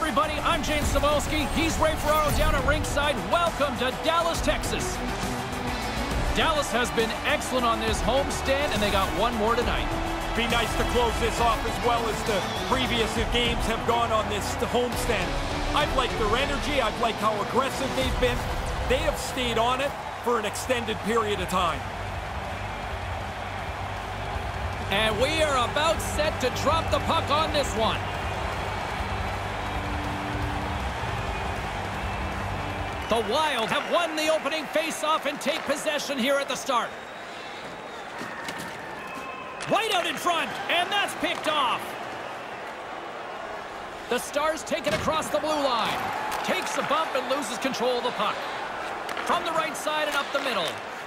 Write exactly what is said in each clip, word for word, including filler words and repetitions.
everybody, I'm James Cybulski. He's Ray Ferraro down at ringside. Welcome to Dallas, Texas. Dallas has been excellent on this homestand, and they got one more tonight. Be nice to close this off as well as the previous games have gone on this homestand. I've liked their energy. I've liked how aggressive they've been. They have stayed on it for an extended period of time. And we are about set to drop the puck on this one. The Wild have won the opening face-off and take possession here at the start. Right out in front, and that's picked off. The Stars take it across the blue line. Takes a bump and loses control of the puck. From the right side and up the middle.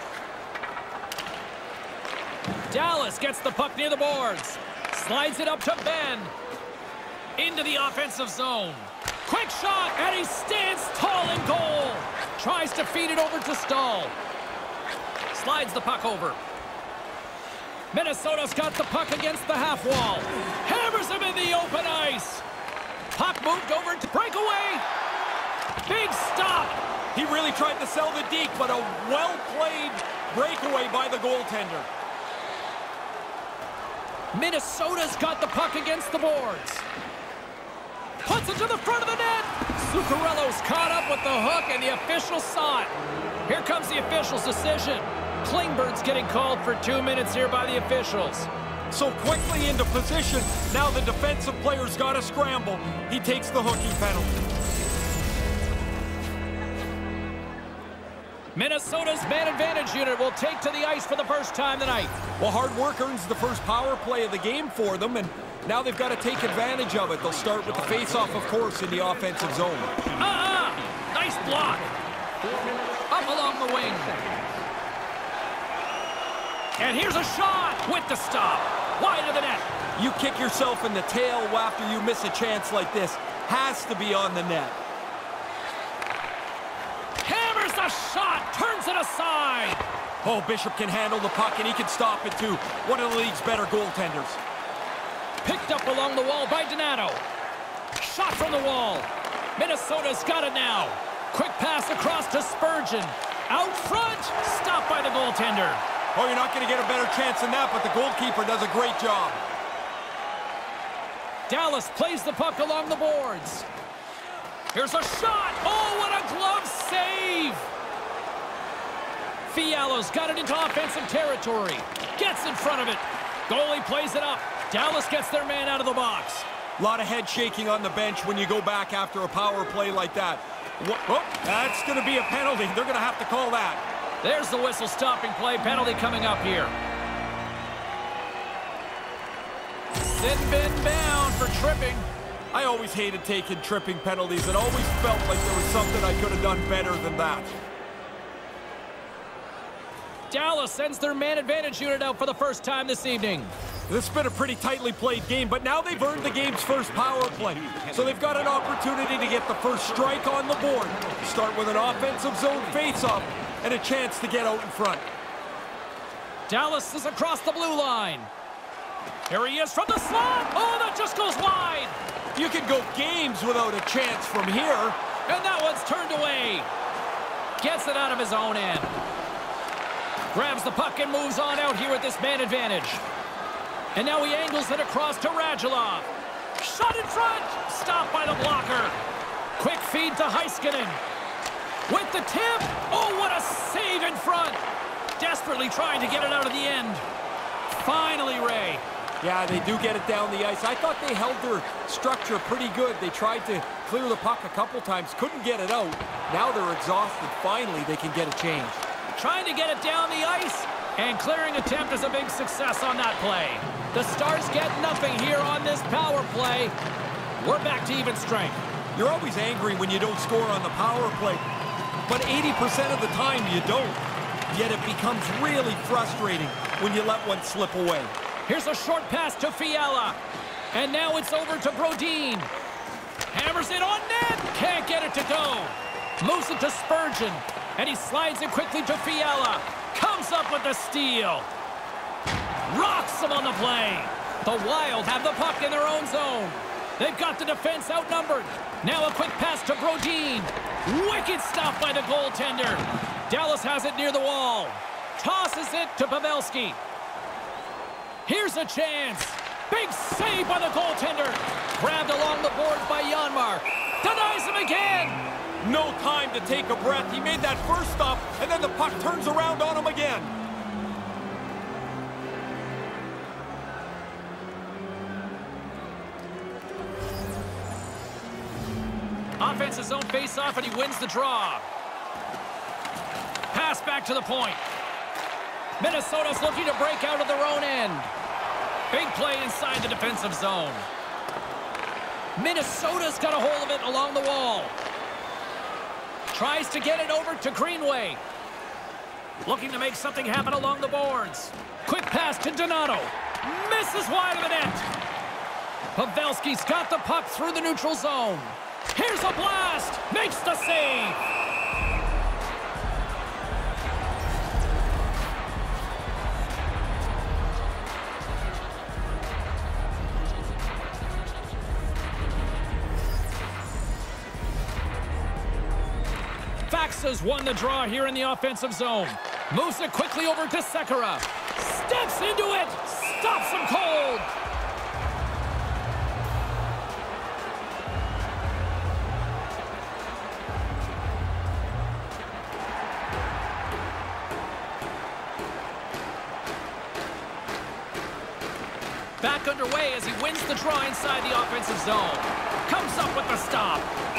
Dallas gets the puck near the boards. Slides it up to Ben. Into the offensive zone. Quick shot, and he stands tall in goal. Tries to feed it over to Stahl. Slides the puck over. Minnesota's got the puck against the half wall. Hammers him in the open ice. Puck moved over to breakaway. Big stop. He really tried to sell the deke, but a well-played breakaway by the goaltender. Minnesota's got the puck against the boards. Puts it to the front of the net. Zuccarello's caught up with the hook, and the official saw it. Here comes the official's decision. Klingberg's getting called for two minutes here by the officials. So quickly into position, now the defensive player's got to scramble. He takes the hooking penalty. Minnesota's man advantage unit will take to the ice for the first time tonight. Well, hard work earns the first power play of the game for them, and now they've got to take advantage of it. They'll start with the face-off, of course, in the offensive zone. Uh-uh! Nice block. Up along the wing. And here's a shot with the stop. Wide of the net. You kick yourself in the tail after you miss a chance like this. Has to be on the net. Hammers the shot. Turns it aside. Oh, Bishop can handle the puck, and he can stop it too. One of the league's better goaltenders. Picked up along the wall by Donato. Shot from the wall. Minnesota's got it now. Quick pass across to Spurgeon. Out front. Stopped by the goaltender. Oh, you're not going to get a better chance than that, but the goalkeeper does a great job. Dallas plays the puck along the boards. Here's a shot. Oh, what a glove save. Fiala's got it into offensive territory. Gets in front of it. Goalie plays it up. Dallas gets their man out of the box. A lot of head shaking on the bench when you go back after a power play like that. Oh, that's going to be a penalty. They're going to have to call that. There's the whistle stopping play. Penalty coming up here. Sin bin bound for tripping. I always hated taking tripping penalties. It always felt like there was something I could have done better than that. Dallas sends their man advantage unit out for the first time this evening. This has been a pretty tightly played game, but now they've earned the game's first power play. So they've got an opportunity to get the first strike on the board. Start with an offensive zone face-off and a chance to get out in front. Dallas is across the blue line. Here he is from the slot. Oh, that just goes wide. You can go games without a chance from here. And that one's turned away. Gets it out of his own end. Grabs the puck and moves on out here with this man advantage. And now he angles it across to Radulov. Shot in front. Stopped by the blocker. Quick feed to Heiskanen. With the tip. Oh, what a save in front. Desperately trying to get it out of the end. Finally, Ray. Yeah, they do get it down the ice. I thought they held their structure pretty good. They tried to clear the puck a couple times. Couldn't get it out. Now they're exhausted. Finally, they can get a change. Trying to get it down the ice. And clearing attempt is a big success on that play. The Stars get nothing here on this power play. We're back to even strength. You're always angry when you don't score on the power play. But eighty percent of the time you don't. Yet it becomes really frustrating when you let one slip away. Here's a short pass to Fiala. And now it's over to Brodin. Hammers it on net. Can't get it to go. Moves it to Spurgeon. And he slides it quickly to Fiala. Comes up with the steal. Rocks him on the play. The Wild have the puck in their own zone. They've got the defense outnumbered. Now a quick pass to Brodin. Wicked stop by the goaltender. Dallas has it near the wall. Tosses it to Pavelski. Here's a chance. Big save by the goaltender. Grabbed along the boards by Janmark. Denies him again. No time to take a breath. He made that first stop, and then the puck turns around on him again. Offensive zone face-off, and he wins the draw. Pass back to the point. Minnesota's looking to break out of their own end. Big play inside the defensive zone. Minnesota's got a hold of it along the wall. Tries to get it over to Greenway. Looking to make something happen along the boards. Quick pass to Donato. Misses wide of the net. Pavelski's got the puck through the neutral zone. Here's a blast. Makes the save. Faxas won the draw here in the offensive zone. Moves it quickly over to Sekera. Steps into it. Stops him cold. Back underway as he wins the draw inside the offensive zone. Comes up with the stop.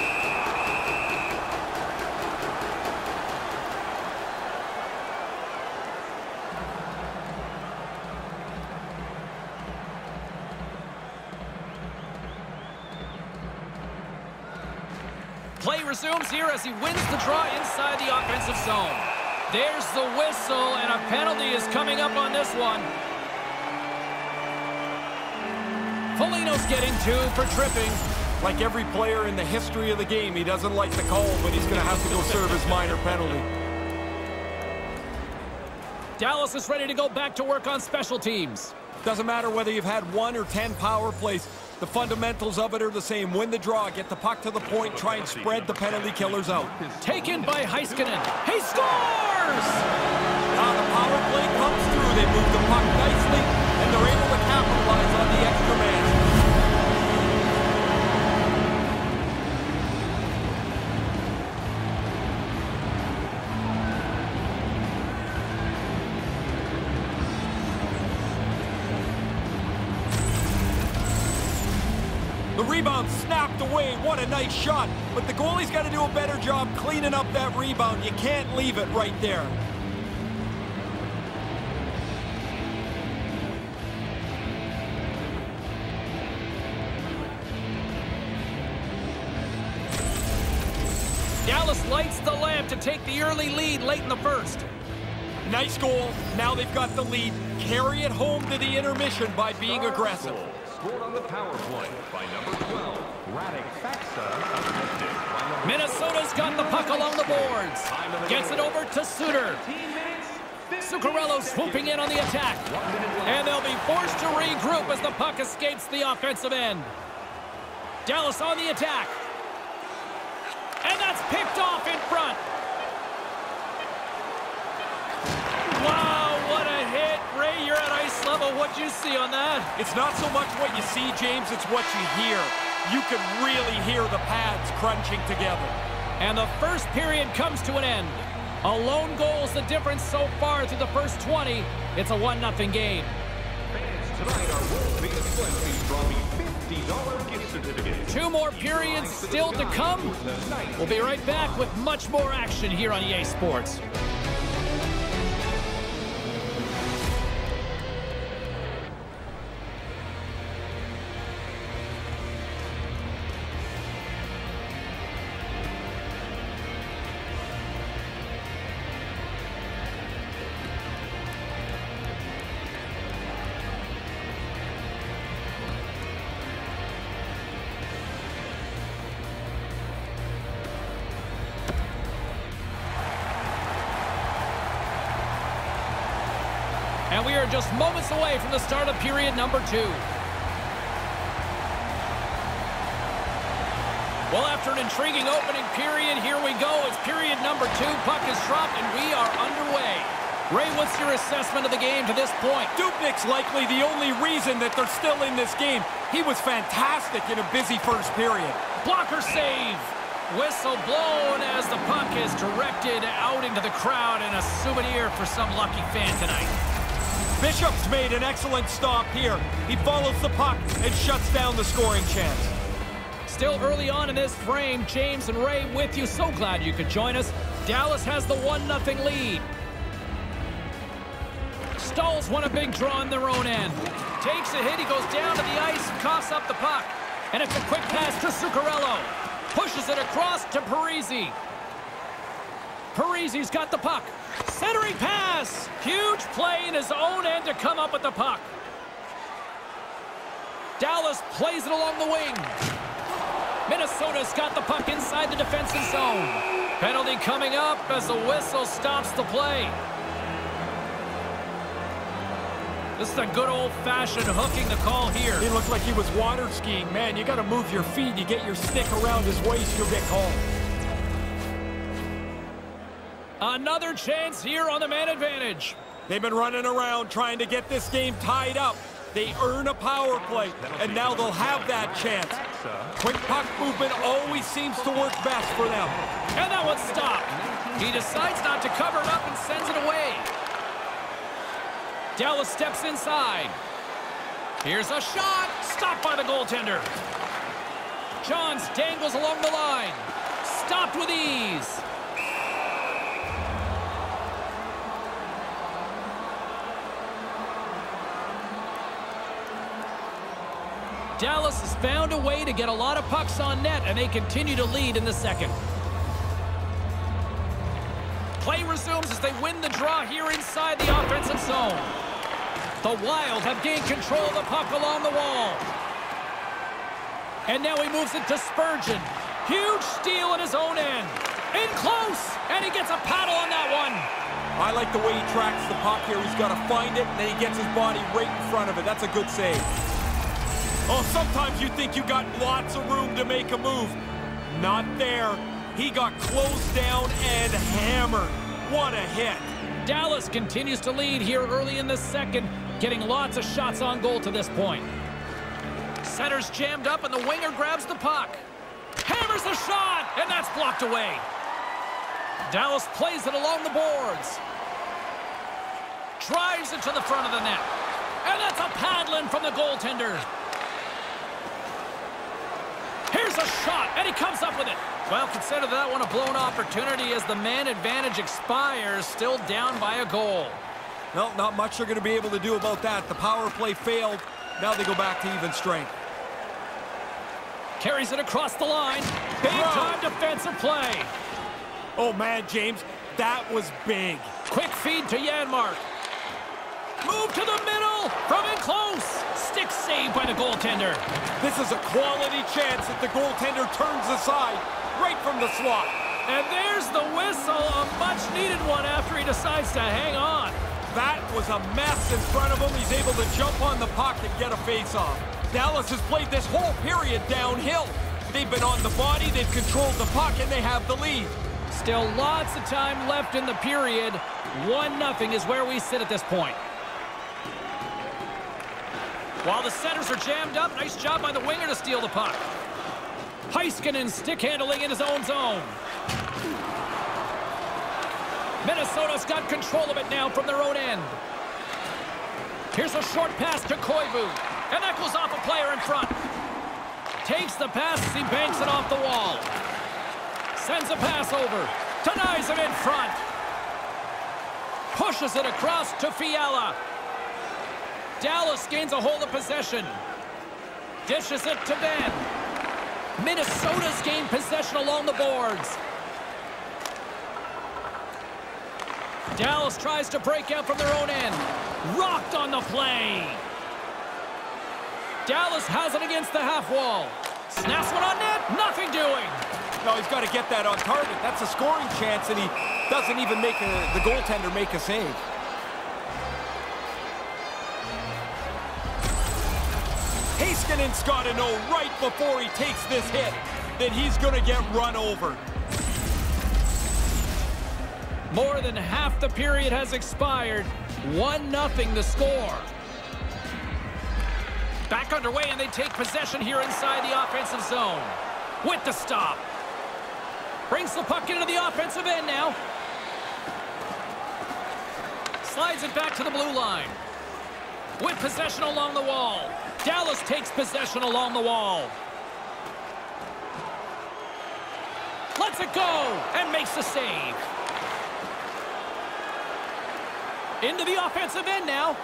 Play resumes here as he wins the draw inside the offensive zone. There's the whistle, and a penalty is coming up on this one. Foligno's getting two for tripping. Like every player in the history of the game, he doesn't like the call, but he's going to have to go serve his minor penalty. Dallas is ready to go back to work on special teams. Doesn't matter whether you've had one or ten power plays. The fundamentals of it are the same. Win the draw, get the puck to the point, try and spread the penalty killers out. Taken by Heiskanen. He scores! Now the power play comes through. They move the puck nicely, and they're able to capitalize on the extra man. The rebound snapped away. What a nice shot. But the goalie's got to do a better job cleaning up that rebound. You can't leave it right there. Dallas lights the lamp to take the early lead late in the first. Nice goal. Now they've got the lead. Carry it home to the intermission by being aggressive. Scored on the power play by number twelve, Radek Faksa. Minnesota's got the puck along the boards. Gets it over to Suter. Zuccarello swooping in on the attack. And they'll be forced to regroup as the puck escapes the offensive end. Dallas on the attack. And that's picked off in front. Wow, what a hit. Ray, you're at ice level. What'd you see on that? It's not so much what you see, James, it's what you hear. You can really hear the pads crunching together. And the first period comes to an end. A lone goal is the difference so far through the first twenty. It's a one nothing game. Fans tonight are World Biggest Wednesday's Robbie fifty dollar gift certificate. Two more periods still to come. We'll be right back with much more action here on E A Sports. And we are just moments away from the start of period number two. Well, after an intriguing opening period, here we go. It's period number two. Puck is dropped, and we are underway. Ray, what's your assessment of the game to this point? Dubnyk's likely the only reason that they're still in this game. He was fantastic in a busy first period. Blocker save. Whistle blown as the puck is directed out into the crowd, and a souvenir for some lucky fan tonight. Bishop's made an excellent stop here. He follows the puck and shuts down the scoring chance. Still early on in this frame, James and Ray with you. So glad you could join us. Dallas has the one nothing lead. Stahls won a big draw in their own end. Takes a hit, he goes down to the ice, coughs up the puck. And it's a quick pass to Zuccarello. Pushes it across to Parise. Parise's got the puck. Centering pass. Huge play in his own end to come up with the puck. Dallas plays it along the wing. Minnesota's got the puck inside the defensive zone. Penalty coming up as the whistle stops the play. This is a good old-fashioned hooking the call here. He looked like he was water skiing. Man, you got to move your feet. You get your stick around his waist, you'll get called. Another chance here on the man advantage. They've been running around trying to get this game tied up. They earn a power play, and now they'll have that chance. Quick puck movement always seems to work best for them. And that one's stopped. He decides not to cover it up and sends it away. Dallas steps inside. Here's a shot. Stopped by the goaltender. Johns dangles along the line. Stopped with ease. Dallas has found a way to get a lot of pucks on net, and they continue to lead in the second. Play resumes as they win the draw here inside the offensive zone. The Wild have gained control of the puck along the wall. And now he moves it to Spurgeon. Huge steal at his own end. In close, and he gets a paddle on that one. I like the way he tracks the puck here. He's got to find it, and then he gets his body right in front of it. That's a good save. Oh, sometimes you think you got lots of room to make a move. Not there. He got closed down and hammered. What a hit. Dallas continues to lead here early in the second, getting lots of shots on goal to this point. Center's jammed up, and the winger grabs the puck. Hammers the shot, and that's blocked away. Dallas plays it along the boards. Drives it to the front of the net. And that's a paddling from the goaltender. Here's a shot, and he comes up with it. Well, consider that one a blown opportunity as the man advantage expires, still down by a goal. Well, not much they're going to be able to do about that. The power play failed. Now they go back to even strength. Carries it across the line. Big-time defensive play. Oh, man, James, that was big. Quick feed to Janmark. Move to the middle, from in close. Stick saved by the goaltender. This is a quality chance that the goaltender turns aside right from the slot. And there's the whistle, a much-needed one after he decides to hang on. That was a mess in front of him. He's able to jump on the puck and get a face-off. Dallas has played this whole period downhill. They've been on the body, they've controlled the puck, and they have the lead. Still lots of time left in the period. one nothing is where we sit at this point. While the centers are jammed up, nice job by the winger to steal the puck. Heiskanen stick handling in his own zone. Minnesota's got control of it now from their own end. Here's a short pass to Koivu. And that goes off a player in front. Takes the pass as he banks it off the wall. Sends a pass over. Denies him in front. Pushes it across to Fiala. Dallas gains a hold of possession. Dishes it to Ben. Minnesota's gained possession along the boards. Dallas tries to break out from their own end. Rocked on the play. Dallas has it against the half wall. Snaps one on net. Nothing doing. No, he's got to get that on target. That's a scoring chance, and he doesn't even make a, the goaltender make a save. Heiskanen's got to know right before he takes this hit. that he's going to get run over. More than half the period has expired. one nothing the score. Back underway, and they take possession here inside the offensive zone. With the stop. Brings the puck into the offensive end now. Slides it back to the blue line. With possession along the wall. Dallas takes possession along the wall. Lets it go and makes the save. Into the offensive end now.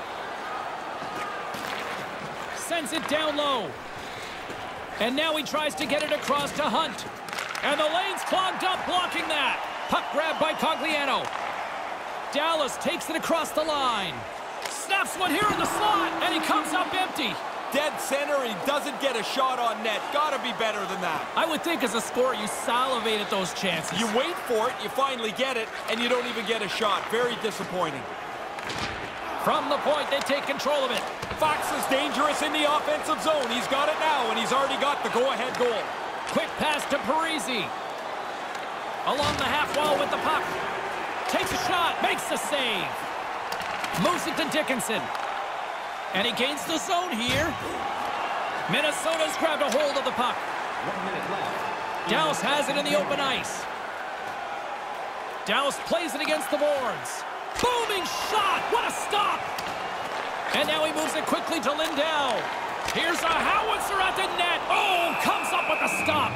Sends it down low. And now he tries to get it across to Hunt. And the lane's clogged up, blocking that. Puck grabbed by Cogliano. Dallas takes it across the line. Snaps one here in the slot, and he comes up empty. Dead center, he doesn't get a shot on net. Gotta be better than that. I would think as a scorer, you salivate at those chances. You wait for it, you finally get it, and you don't even get a shot. Very disappointing. From the point, they take control of it. Fox is dangerous in the offensive zone. He's got it now, and he's already got the go-ahead goal. Quick pass to Parise. Along the half wall with the puck. Takes a shot, makes the save. Moves it to Dickinson. And he gains the zone here. Minnesota's grabbed a hold of the puck. One minute left. Dallas has it in the open ice. Dallas plays it against the boards. Booming shot! What a stop! And now he moves it quickly to Lindell. Here's a howitzer at the net. Oh, comes up with a stop.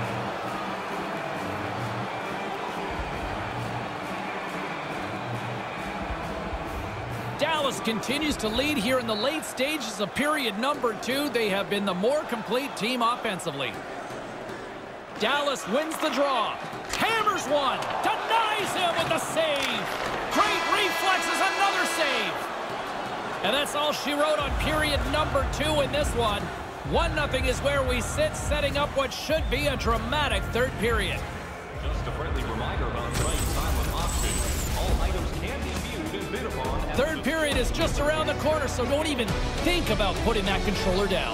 Dallas continues to lead here in the late stages of period number two. They have been the more complete team offensively. Dallas wins the draw. Hammers one. Denies him with a save. Great reflexes, another save. And that's all she wrote on period number two in this one. one nothing is where we sit, setting up what should be a dramatic third period. Just a friendly reminder about tonight's silent auction. All items can be viewed and bid upon. Third period is just around the corner, so don't even think about putting that controller down.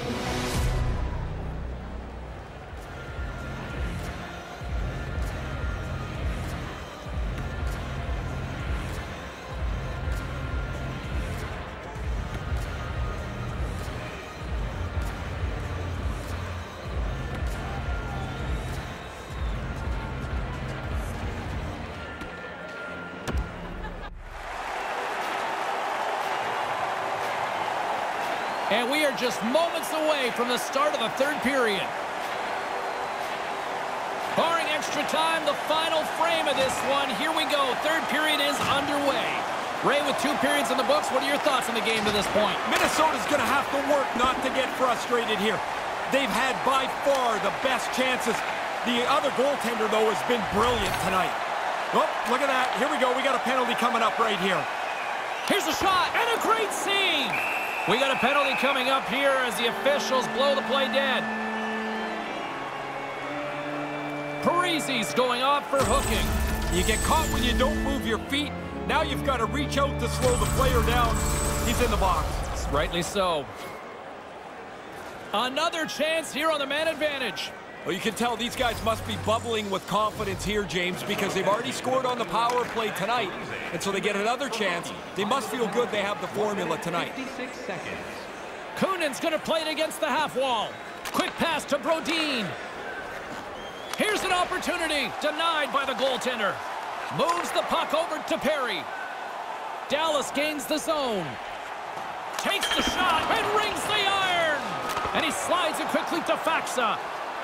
And we are just moments away from the start of the third period. Barring extra time, the final frame of this one. Here we go. Third period is underway. Ray, with two periods in the books, what are your thoughts on the game to this point? Minnesota's going to have to work not to get frustrated here. They've had by far the best chances. The other goaltender, though, has been brilliant tonight. Oh, look at that. Here we go. We got a penalty coming up right here. Here's a shot and a great save. We got a penalty coming up here as the officials blow the play dead. Parise's going off for hooking. You get caught when you don't move your feet. Now you've got to reach out to slow the player down. He's in the box. Rightly so. Another chance here on the man advantage. Well, you can tell these guys must be bubbling with confidence here, James, because they've already scored on the power play tonight. And so they get another chance. They must feel good they have the formula tonight. fifty-six seconds. Kunin's going to play it against the half wall. Quick pass to Brodin. Here's an opportunity. Denied by the goaltender. Moves the puck over to Perry. Dallas gains the zone. Takes the shot and rings the iron. And he slides it quickly to Faxa.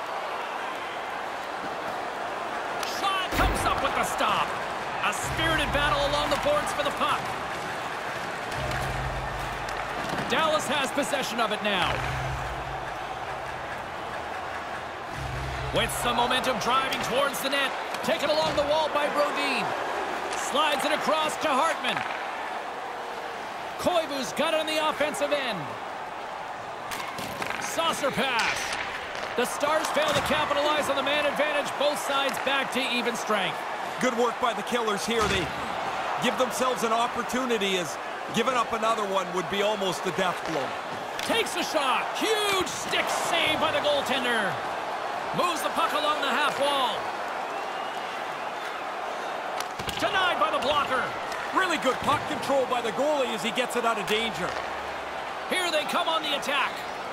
Shot comes up with the stop. A spirited battle along the boards for the puck. Dallas has possession of it now. With some momentum driving towards the net. Taken along the wall by Brodin. Slides it across to Hartman. Koivu's got it on the offensive end. Saucer pass. The Stars fail to capitalize on the man advantage. Both sides back to even strength. Good work by the Killers here. They give themselves an opportunity, as giving up another one would be almost a death blow. Takes a shot. Huge stick save by the goaltender. Moves the puck along the half wall. Denied by the blocker. Really good puck control by the goalie as he gets it out of danger. Here they come on the attack.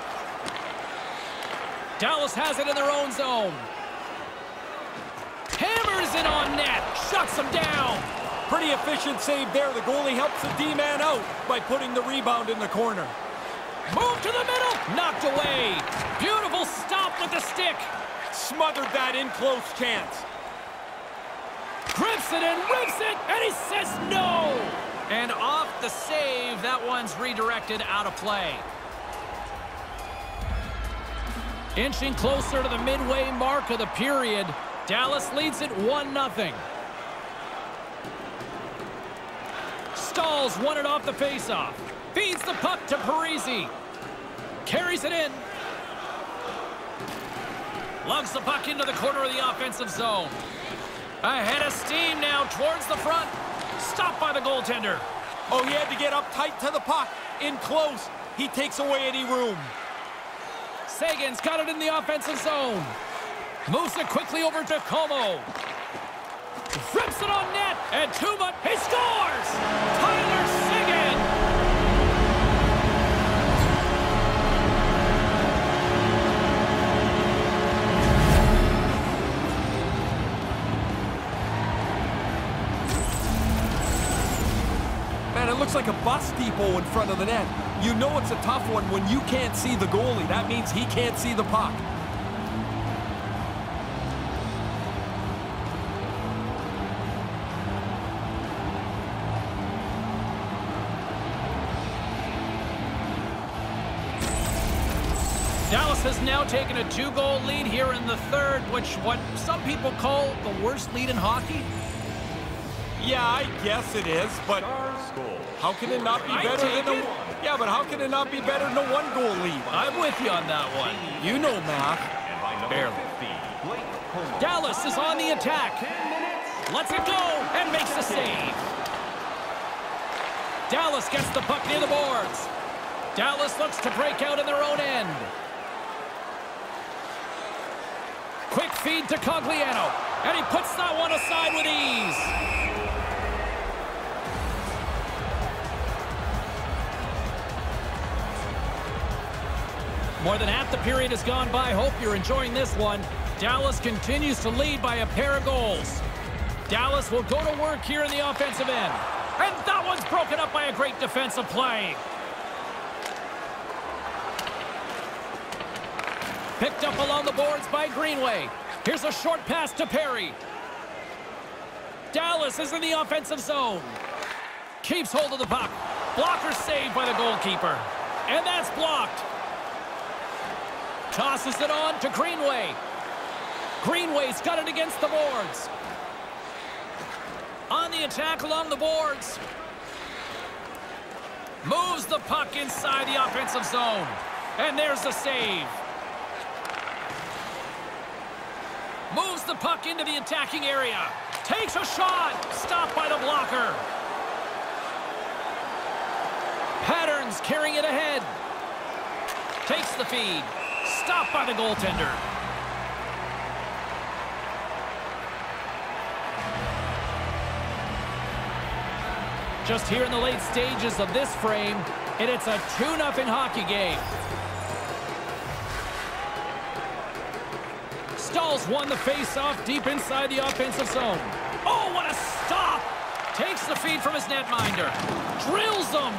Dallas has it in their own zone. Hammers it on net. Shuts them down. Pretty efficient save there. The goalie helps the D-man out by putting the rebound in the corner. Move to the middle. Knocked away. Beautiful stop with the stick. Smothered that in close chance. Grips it and rips it, and he says no! And off the save, that one's redirected out of play. Inching closer to the midway mark of the period, Dallas leads it one nothing. Stalls won it off the faceoff. Feeds the puck to Parise. Carries it in. Lugs the puck into the corner of the offensive zone. Ahead of steam now towards the front. Stopped by the goaltender. Oh, he had to get up tight to the puck. In close. He takes away any room. Sagan's got it in the offensive zone. Moves it quickly over to Como. Rips it on net. And Tuma, he scores! Tyler Seguin! Man, it looks like a bus depot in front of the net. You know it's a tough one when you can't see the goalie. That means he can't see the puck. Dallas has now taken a two-goal lead here in the third, which what some people call the worst lead in hockey. Yeah, I guess it is, but how can it not be I better take than a... it. Yeah, but how can it not be better than a one-goal lead? I'm with you on that one. You know math. Barely. Dallas is on the attack. Lets it go and makes the save. Dallas gets the puck near the boards. Dallas looks to break out in their own end. Quick feed to Cogliano, and he puts that one aside with ease. More than half the period has gone by. Hope you're enjoying this one. Dallas continues to lead by a pair of goals. Dallas will go to work here in the offensive end. And that one's broken up by a great defensive play. Picked up along the boards by Greenway. Here's a short pass to Perry. Dallas is in the offensive zone. Keeps hold of the puck. Blocker saved by the goalkeeper. And that's blocked. Tosses it on to Greenway. Greenway's got it against the boards. On the attack along the boards. Moves the puck inside the offensive zone. And there's the save. Moves the puck into the attacking area. Takes a shot. Stopped by the blocker. Patterns carrying it ahead. Takes the feed. Stopped by the goaltender. Just here in the late stages of this frame, and it's a two nothing hockey game. Stalls won the face-off deep inside the offensive zone. Oh, what a stop! Takes the feed from his netminder. Drills him.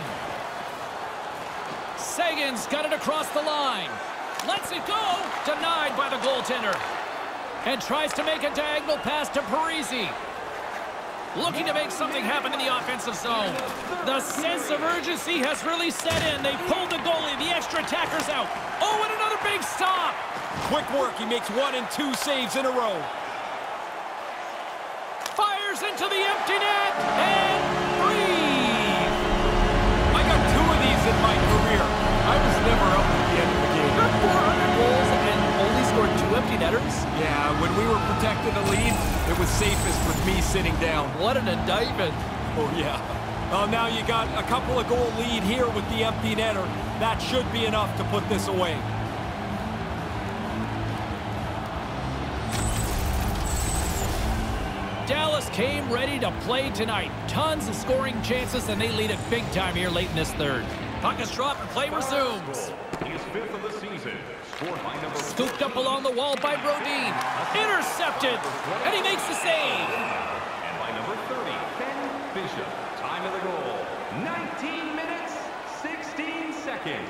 Sagan's got it across the line. Lets it go. Denied by the goaltender. And tries to make a diagonal pass to Parise. Looking to make something happen in the offensive zone. The sense of urgency has really set in. They pulled the goalie. The extra attacker's out. Oh, and another big stop. Quick work. He makes one and two saves in a row. Fires into the empty net. And breathe. I got two of these in my career. I was never up at the end of the game. You're four hundred goals and only scored two empty netters? Yeah, when we were protecting the lead, it was safest with me sitting down. What an indictment. Oh, yeah. Well, now you got a couple of goal lead here with the empty netter. That should be enough to put this away. Dallas came ready to play tonight. Tons of scoring chances, and they lead it big time here late in this third. Puck is dropped and play resumes. He is fifth of the season. Scored by number Scooped up along the wall by Brodin. Intercepted, and he makes the save. And by number thirty, Ben Bishop. Time of the goal, nineteen minutes, sixteen seconds.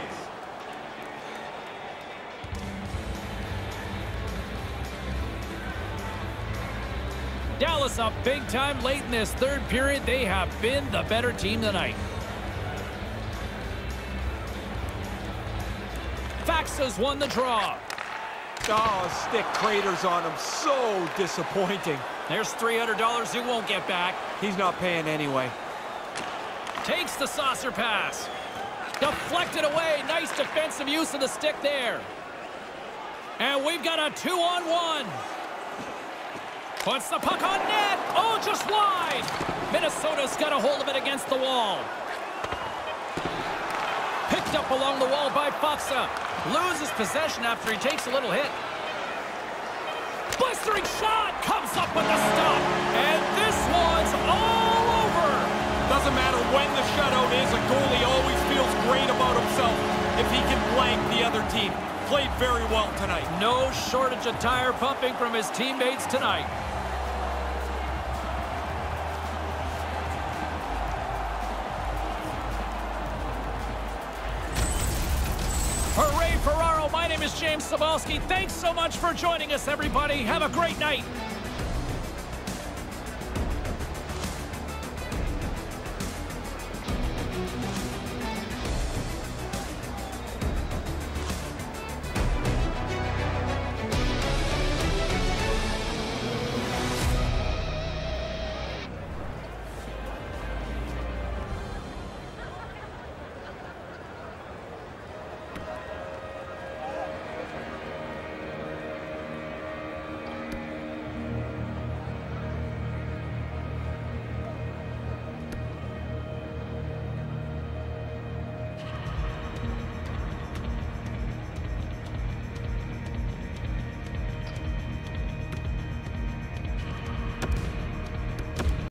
Dallas up big time late in this third period. They have been the better team tonight. Faxas won the draw. Oh, stick craters on him. So disappointing. There's three hundred dollars you won't get back. He's not paying anyway. Takes the saucer pass. Deflected away. Nice defensive use of the stick there. And we've got a two-on-one. Puts the puck on net. Oh, just wide. Minnesota's got a hold of it against the wall. Picked up along the wall by Faksa. Loses possession after he takes a little hit. Blistering shot. Comes up with the stop. And this one's all over. Doesn't matter when the shutout is, a goalie always feels great about himself if he can blank the other team. Played very well tonight. No shortage of tire pumping from his teammates tonight. Hooray, Ferraro. My name is James Cybulski. Thanks so much for joining us, everybody. Have a great night.